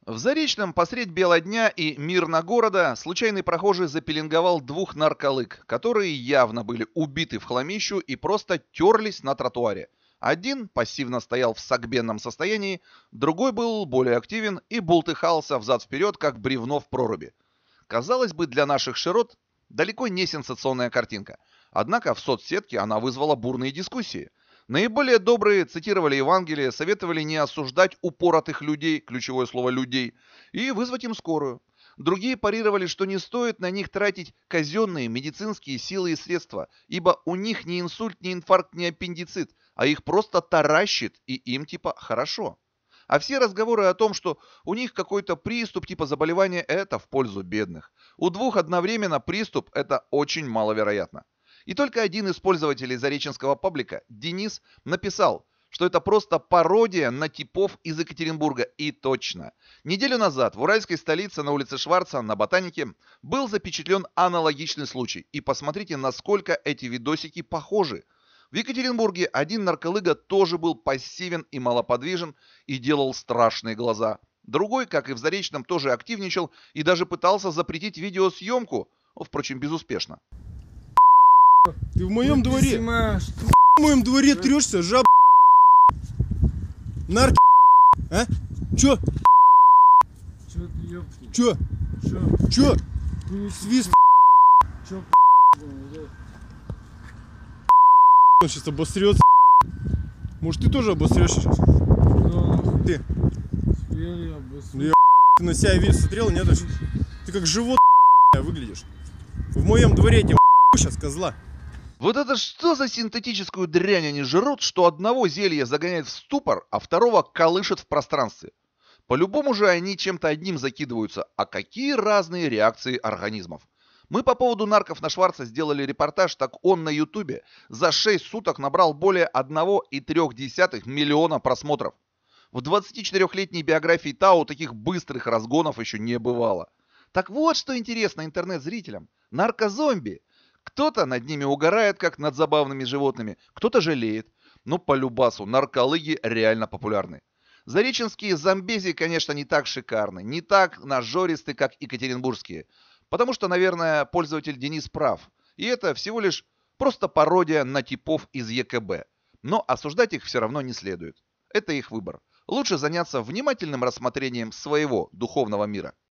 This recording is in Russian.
В Заречном посредь бела дня и мирно города случайный прохожий запеленговал двух нарколык, которые явно были убиты в хламищу и просто терлись на тротуаре. Один пассивно стоял в согбенном состоянии, другой был более активен и бултыхался взад-вперед, как бревно в проруби. Казалось бы, для наших широт далеко не сенсационная картинка. Однако в соцсетке она вызвала бурные дискуссии. Наиболее добрые цитировали Евангелие, советовали не осуждать упоротых людей, ключевое слово «людей», и вызвать им скорую. Другие парировали, что не стоит на них тратить казенные медицинские силы и средства, ибо у них ни инсульт, ни инфаркт, ни аппендицит, а их просто таращит, и им типа хорошо. А все разговоры о том, что у них какой-то приступ типа заболевания, это в пользу бедных. У двух одновременно приступ, это очень маловероятно. И только один из пользователей зареченского паблика, Денис, написал, что это просто пародия на типов из Екатеринбурга. И точно. Неделю назад в уральской столице на улице Шварца на Ботанике был запечатлен аналогичный случай. И посмотрите, насколько эти видосики похожи. В Екатеринбурге один нарколыга тоже был пассивен и малоподвижен и делал страшные глаза. Другой, как и в Заречном, тоже активничал и даже пытался запретить видеосъемку, впрочем, безуспешно. Ты в моем дворе, в моем дворе трешься, жаб, нарк, а? Чё? Чё ты, ёпки? Чё? Чё? Свист. Чё, Он сейчас обосрется. Может, ты тоже обосрешься сейчас? да, Ты? я обосру. Я, ты на себя весь смотрел, нет? Ты как живот выглядишь. В моем дворе тебе сейчас, козла. Вот это что за синтетическую дрянь они жрут, что одного зелья загоняет в ступор, а второго колышет в пространстве? По-любому же они чем-то одним закидываются, а какие разные реакции организмов. Мы по поводу нарков на Шварца сделали репортаж, так он на ютубе за 6 суток набрал более 1,3 миллиона просмотров. В 24-летней биографии Тау таких быстрых разгонов еще не бывало. Так вот что интересно интернет-зрителям. Наркозомби. Кто-то над ними угорает, как над забавными животными, кто-то жалеет. Но по любасу нарколыги реально популярны. Зареченские зомбези, конечно, не так шикарны, не так нажористы, как екатеринбургские. Потому что, наверное, пользователь Денис прав. И это всего лишь просто пародия на типов из ЕКБ. Но осуждать их все равно не следует. Это их выбор. Лучше заняться внимательным рассмотрением своего духовного мира.